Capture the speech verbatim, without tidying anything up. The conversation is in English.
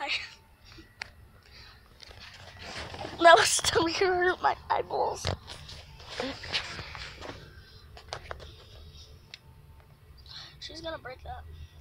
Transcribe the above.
I, that was still gonna hurt my eyeballs. She's gonna break that.